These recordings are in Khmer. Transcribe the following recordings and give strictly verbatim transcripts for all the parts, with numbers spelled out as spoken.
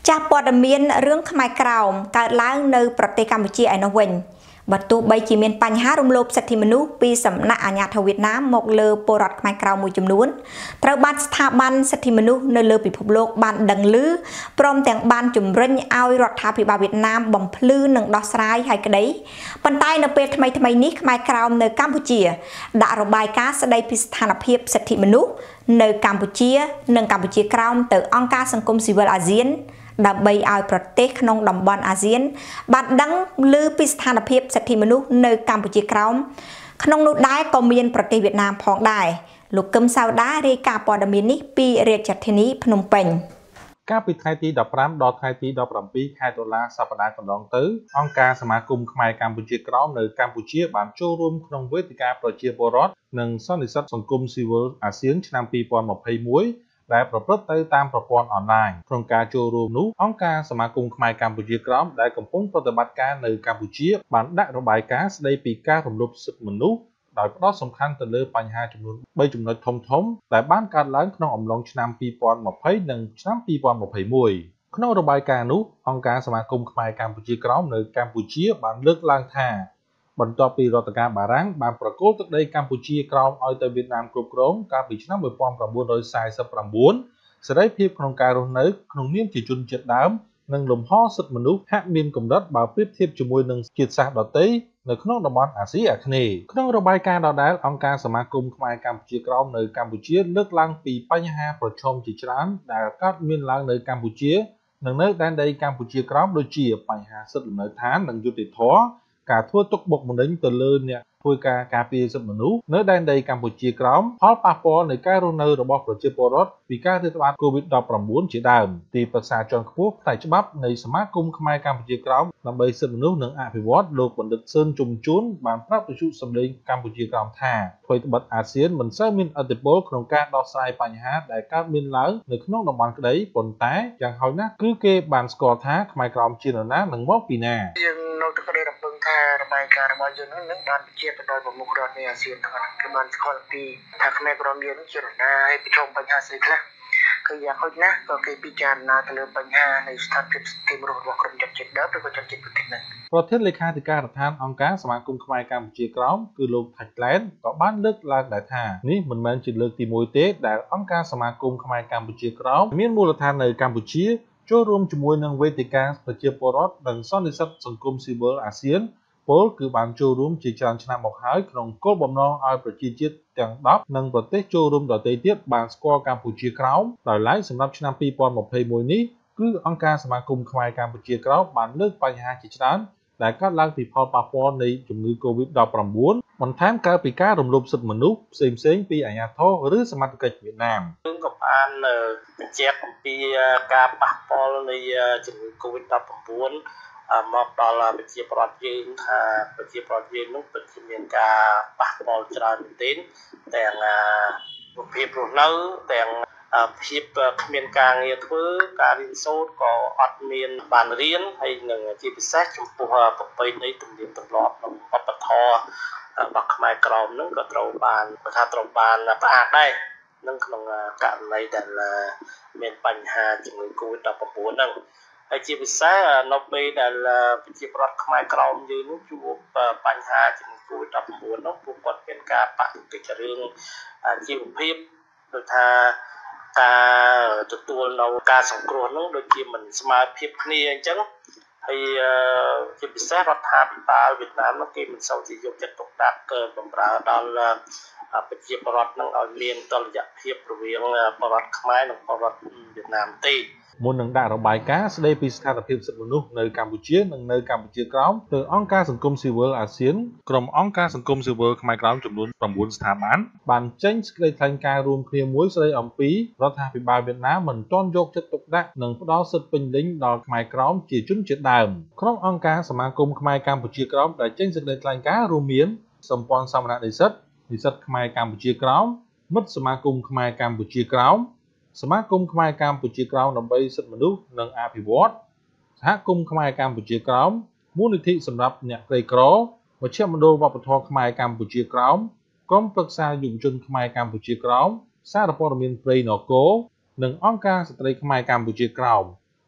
ចាស់ព័ត៌មានរឿងខ្មែរក្រោមកើតឡើងនៅប្រទេសកម្ពុជាឯនោះវិញបើទោះបីជាមានបញ្ហារំលោភសិទ្ធិមនុស្សពីសំណាក់អាជ្ញាធរវៀតណាមមកលើពលរដ្ឋខ្មែរក្រោមមួយចំនួនត្រូវបានស្ថាប័នសិទ្ធិមនុស្សនៅលើពិភពលោកបានដឹងឮព្រមទាំងបានជំរុញឲ្យរដ្ឋាភិបាលវៀតណាមបំភ្លឺនិងដោះស្រាយឲ្យក្តីប៉ុន្តែនៅពេលថ្មីថ្មីនេះខ្មែរក្រោមនៅកម្ពុជាដាក់របាយការណ៍ស្តីពីស្ថានភាពសិទ្ធិមនុស្សនៅកម្ពុជានិងកម្ពុជាក្រោមទៅអង្គការសង្គមស៊ីវិលអាស៊ានដើម្បីឲ្យប្រទេសក្នុងតំបន់អាស៊ានបានដឹងឮពីស្ថានភាពសិទ្ធិមនុស្សនៅកម្ពុជាក្រោមក្នុងនោះដែរក៏មានប្រទេសវៀតណាមផងដែរលោកកឹមសាវតារាយការណ៍ព័ត៌មាននេះពីរាជធានីភ្នំពេញកាលពីថ្ងៃទីដប់ប្រាំដល់ថ្ងៃទីដប់ប្រាំពីរខែតុលាសប្តាហ៍កន្លងទៅអង្គការសមាគមខ្មែរកម្ពុជាក្រោមនៅកម្ពុជាបានចូលរួមក្នុងវេទិកាប្រជាពលរដ្ឋនិងសន្និសីទសង្គមស៊ីវិលអាស៊ានឆ្នាំពីរពាន់ម្ភៃមួយដែលប្រព្រឹត្តទៅតាមប្រព័ន្ធអនឡាញក្នុងការចូលរួមនោះអង្គការសមាគមខ្មែរកម្ពុជាក្រោមដែលកំពុងប្រតិបត្តិការនៅកម្ពុជាបានដាក់របាយការណ៍ស្តីពីការរំលោភសិទ្ធិមនុស្សដោយផ្ដោតសំខាន់ទៅលើបញ្ហាចំនួនបីចំណុចធំៗដែលបានកើតឡើងក្នុងអំឡុងឆ្នាំពីរពាន់ម្ភៃនិងឆ្នាំពីរពាន់ម្ភៃមួយក្នុងរបាយការណ៍នោះអង្គការសមាគមខ្មែរកម្ពុជាក្រោមនៅកម្ពុជាបានលើកឡើងថាបន្ទាប់ពីរដ្ឋការបារាំងបានប្រគល់ទឹកដីកម្ពុជាក្រោមឲ្យទៅវៀតណាមគ្រប់គ្រងកាលពីឆ្នាំmột nghìn chín trăm四mươi chínសេរីភាពក្នុងការរស់នៅក្នុងនាមជាជនជាតិដើមនិងលំហសិទ្ធិមនុស្សហាក់មានកម្រិតបើប្រៀបធៀបជាមួយនឹងជាតិសាសន៍ដទៃនៅក្នុងតំបន់អាស៊ីអាគ្នេយ៍ក្នុងរបាយការណ៍ដដែលអង្គការសមាគមខ្មែរកម្ពុជាក្រោមនៅកម្ពុជាលើកឡើងពីបញ្ហាប្រឈមជាច្រើនដែលកើតមានឡើងនៅកម្ពុជានិងនៅដែនដីកម្ពុជាក្រោមដូចជាបញ្ហាសិទ្ធិលំនៅឋាននិងយុត្តិធម៌ការធ្វើទុកបុកម្នេញទៅលើអ្នកធ្វើការការពារសិទ្ធិមនុស្សនៅដែនដីកម្ពុជាក្រោមផលប៉ះពាល់នៃការរស់នៅរបស់ប្រជាពលរដ្ឋពីការរាតត្បាត COVID ដប់ប្រាំបួន ជាដើមទីប្រឹក្សាជាន់ខ្ពស់ផ្នែកច្បាប់នៃសមាគមខ្មែរកម្ពុជាក្រោមដើម្បីសិទ្ធិមនុស្សនិងអភិវឌ្ឍលោកបណ្ឌិតសឿនជុំជួនបានប្រាប់វិទ្យុសម្លេងកម្ពុជាក្រោមថាថ្មីត្បិតអាស៊ានមិនសូវមានឥទ្ធិពលក្នុងការដោះស្រាយបញ្ហាដែលកើតមានឡើងនៅក្នុងតំបន់ក្តីប៉ុន្តែយ៉ាងហោចណាស់គឺគេបានស្គាល់ថាខ្មែរក្រោមជានរណានិងមកពីណានៅទឹកដីរំពឹងថារបាយការណ៍របស់យើងនឹងបានបញ្ជាក់ទៅដល់ប្រមុខរដ្ឋនៃអាស៊ានទាំងអស់គឺបានស្គាល់ពីថាខ្មែរក្រមយើងជានរណាហើយប្រឈមបញ្ហាស្អីខ្លះគឺយ៉ាងហោចណាស់ក៏គេពិចារណាទៅលើបញ្ហានៃស្ថានភាពសិទ្ធិមនុស្សរបស់ក្រុមជនជាតិដើមឬក៏ជនជាតិប្រទេសនេះប្រធានលេខាធិការដ្ឋានអង្គការសមាគមខ្មែរកម្ពុជាក្រោមគឺលោកថាច់ឡែនក៏បានលើកឡើងដែរថានេះមិនមែនជាលើកទីមួយទេដែលអង្គការសមាគមខ្មែរកម្ពុជាក្រោមមានមូលដ្ឋាននៅកម្ពុជាចូលរួមជាមួយនឹងវេទិកាប្រជាពលរដ្ឋនិងសន្និសីទសង្គមស៊ីវិលអាស៊ានពលគឺបានចូលរួមជាច្រើនឆ្នាំមកហើយក្នុងគោលបំណងឲ្យប្រជាជាតិទាំងដប់និងប្រទេសចូលរួមដទៃទៀតបានស្គាល់កម្ពុជាក្រោមដោយឡែកសម្រាប់ឆ្នាំពីរពាន់ម្ភៃមួយនេះគឺអង្គការសមាគមខ្មែរកម្ពុជាក្រោមបានលើកបញ្ហាជាច្រើនដែលកើតឡើងពីផលប៉ះពាល់នៃជំងឺ COVID ដប់ប្រាំបួន បន្ថែមកើតពីការរំលោភសិទ្ធិមនុស្សផ្សេងៗពីអាជ្ញាធរឬសមត្ថកិច្ចវៀតណាមយើងក៏បានបញ្ជាក់អំពីការប៉ះពាល់នៃជំងឺ COVID ដប់ប្រាំបួនមកដល់ប្រជាពលរដ្ឋយើងថាប្រជាពលរដ្ឋយើងនោះពិតជាមានការប៉ះពាល់ច្រើនមែនទែនទាំងរូបភាពរស់នៅទាំងភាពគ្មានការងារធ្វើការរៀនសូត្រក៏អត់មានបានរៀនហើយនឹងជាពិសេសចំពោះប្រពៃណីទំនៀមទម្លាប់និងវប្បធម៌របស់ខ្មែរក្រមនឹងក៏ត្រូវបានថាត្រូវបានផ្អាកដែរនឹងក្នុងករណីដែលមានបញ្ហាជំងឺ COVID ដប់ប្រាំបួន ហ្នឹងហើយជាពិសេសនៅពេលដែលប្រជាពលរដ្ឋខ្មែរក្រមយើងនឹងជួបបញ្ហាជំងឺ COVID ដប់ប្រាំបួន នោះពួកគាត់មានការប៉ះទង្គិចរឿងជីវភាពដូចថាការទទួលនៅការសង្គ្រោះនោះដូចជាមិនស្មើភាពគ្នាអញ្ចឹងហើយជាពិសេសរដ្ឋាភិបាលវៀតណាមនោះគេមិនសូវជាយកចិត្តទុកដាក់ទៅបម្រើដល់ប្រជាពលរដ្ឋនឹងឲ្យមានតុល្យភាពរវាងពលរដ្ឋខ្មែរនិងពលរដ្ឋវៀតណាមទេមុននឹងដាក់របាយការណ៍ស្តីពីស្ថានភាពសិទ្ធិមនុស្សនៅកម្ពុជានិងនៅកម្ពុជាក្រោមទៅអង្គការសង្គមស៊ីវិលអាស៊ានក្រុមអង្គការសង្គមស៊ីវិលខ្មែរក្រោមចំនួនប្រាំបួនស្ថាប័នបានចេញសេចក្តីថ្លែងការណ៍រួមគ្នាមួយស្តីអំពីរដ្ឋាភិបាលវៀតណាមមិនទាន់យកចិត្តទុកដាក់និងផ្ដល់សិទ្ធិពេញលេញដល់ខ្មែរក្រោមជាជនជាតិដើមក្នុងអង្គការសមាគមខ្មែរកម្ពុជាក្រោមដែលចេញសេចក្តីថ្លែងការណ៍រួមមានសម្ព័ន្ធសមននិស្សិតនិស្សិតខ្មែរកម្ពុជាក្រោមមិត្តសមាគមខ្មែរកម្ពុជាក្រោមសមាគមខ្មែរកម្ពុជាក្រោមដើម្បីសិទ្ធិមនុស្សនិងអភិវឌ្ឍសហគមន៍ខ្មែរកម្ពុជាក្រោមមូលនិធិសម្រាប់អ្នកក្រីក្រមជ្ឈមណ្ឌលវប្បធម៌ខ្មែរកម្ពុជាក្រោមក្រុមប្រឹក្សាយុវជនខ្មែរកម្ពុជាក្រោមសារព័ត៌មានព្រៃនគរនិងអង្គការស្ត្រីខ្មែរកម្ពុជាក្រោម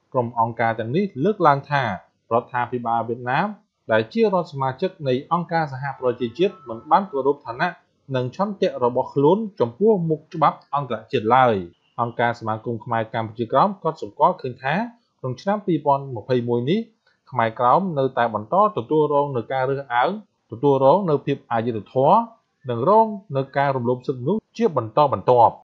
ក្រុមអង្គការទាំងនេះលើកឡើងថារដ្ឋាភិបាលវៀតណាមដែលជារដ្ឋសមាជិកនៃអង្គការសហប្រជាជាតិមិនបានគោរពឋានៈនិងឆន្ទៈរបស់ខ្លួនចំពោះមុខច្បាប់អន្តរជាតិឡើយអង្គការសមាគមខ្មែរកម្ពុជាក្រោមក៏សម្គាល់ឃើញថាក្នុងឆ្នាំពីរពាន់ម្ភៃមួយនេះខ្មែរក្រោមនៅតែបន្តទទួលរងនឹងការរើសអើងទទួលរងនៅភាពអយុត្តិធម៌និងរងនៅការរំលោភសិទ្ធិមនុស្សជាបន្តបន្ទាប់